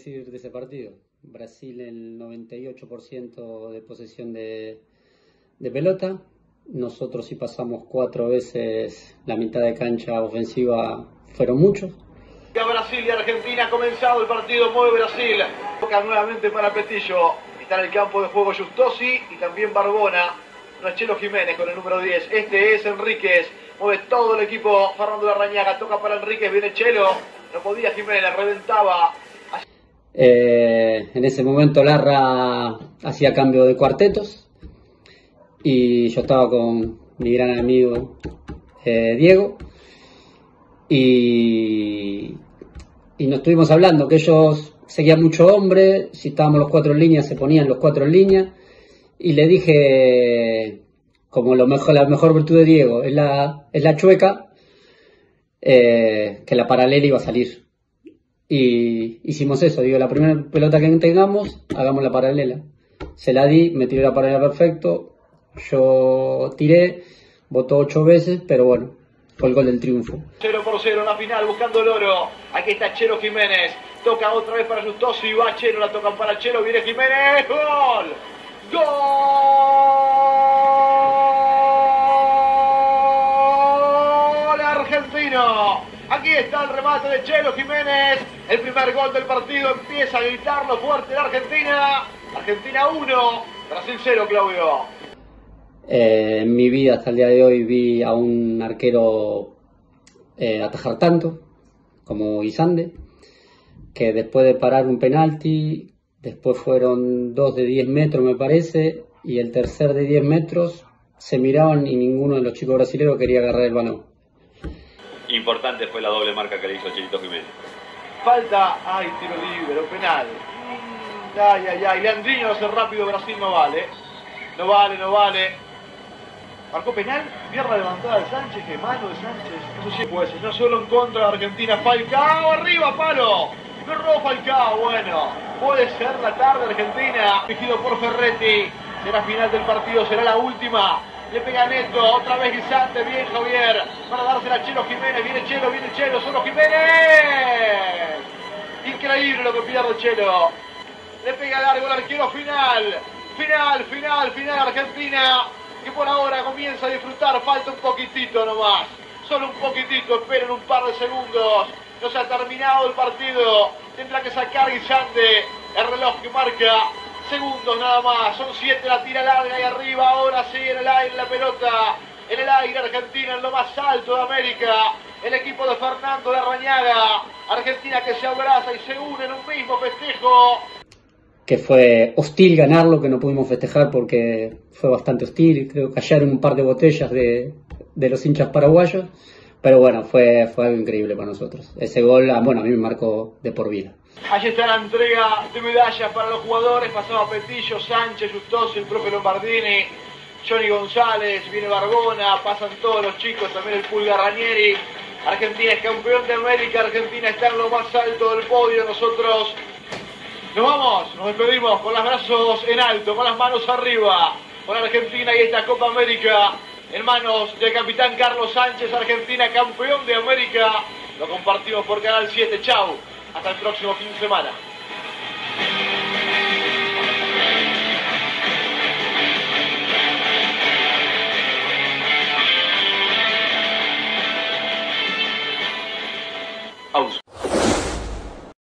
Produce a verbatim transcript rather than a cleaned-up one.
decir de ese partido? Brasil el noventa y ocho por ciento de posesión de, de pelota. Nosotros, si pasamos cuatro veces la mitad de cancha ofensiva, fueron muchos. Brasil y Argentina ha comenzado el partido. Mueve Brasil. Toca nuevamente para Petillo. Está en el campo de juego Justosi y también Barbona. No es Chelo Jiménez con el número diez. Este es Enríquez. Mueve todo el equipo. Fernando Larrañaga toca para Enríquez. Viene Chelo. No podía Jiménez. Reventaba. Eh, en ese momento Larra hacía cambio de cuartetos. Y yo estaba con mi gran amigo eh, Diego. Y, y nos estuvimos hablando que ellos seguían mucho hombre. Si estábamos los cuatro en línea, se ponían los cuatro en línea. Y le dije, como lo mejor, la mejor virtud de Diego es la, es la chueca, eh, que la paralela iba a salir. Y hicimos eso. Digo, la primera pelota que tengamos, hagamos la paralela. Se la di, me tiré la paralela perfecto. Yo tiré, botó ocho veces, pero bueno, fue el gol del triunfo. cero por cero en la final, buscando el oro. Aquí está Chelo Jiménez. Toca otra vez para Justosi. Va Chelo, la tocan para Chelo. Viene Jiménez. ¡Gol! ¡Gol argentino! Aquí está el remate de Chelo Jiménez. El primer gol del partido. Empieza a gritarlo fuerte la Argentina. Argentina uno, Brasil cero, Claudio. Eh, en mi vida hasta el día de hoy vi a un arquero eh, atajar tanto como Guisande, que después de parar un penalti, después fueron dos de diez metros me parece, y el tercer de diez metros se miraban y ninguno de los chicos brasileños quería agarrar el balón. Importante fue la doble marca que le hizo Chelito Jiménez. Falta, ay, tiro libre, o penal. Ay, ay, ay, Leandrinho hace rápido, Brasil no vale. No vale, no vale. Marcó penal, pierna levantada de Sánchez, que mano de Sánchez. Eso sí puede ser, no solo en contra de Argentina. Falcao, arriba, palo. No erró Falcao, bueno. Puede ser la tarde Argentina. Dirigido por Ferretti. Será final del partido, será la última. Le pega Neto, otra vez Guisante, bien Javier. Para dársela a Chelo Jiménez, viene Chelo, viene Chelo, solo Jiménez. Increíble lo que pierde Chelo. Le pega largo el arquero final. Final, final, final Argentina. Que por ahora comienza a disfrutar, falta un poquitito nomás, solo un poquitito, esperen un par de segundos, no se ha terminado el partido, tendrá que sacar Guisante, el reloj que marca segundos nada más, son siete, la tira larga y arriba, ahora sí en el aire la pelota, en el aire Argentina en lo más alto de América, el equipo de Fernando Larrañaga, Argentina que se abraza y se une en un mismo festejo. Que fue hostil ganarlo, que no pudimos festejar porque fue bastante hostil, creo que cayeron un par de botellas de, de los hinchas paraguayos, pero bueno, fue, fue algo increíble para nosotros. Ese gol, bueno, a mí me marcó de por vida. Allí está la entrega de medallas para los jugadores, pasaba Petillo, Sánchez, Justosi, el propio Lombardini, Johnny González, viene Barbona, pasan todos los chicos, también el Pulga Ranieri. Argentina es campeón de América, Argentina está en lo más alto del podio, nosotros... Nos vamos, nos despedimos con los brazos en alto, con las manos arriba, con Argentina y esta Copa América en manos del capitán Carlos Sánchez, Argentina campeón de América. Lo compartimos por Canal siete, chau, hasta el próximo fin de semana. Aus.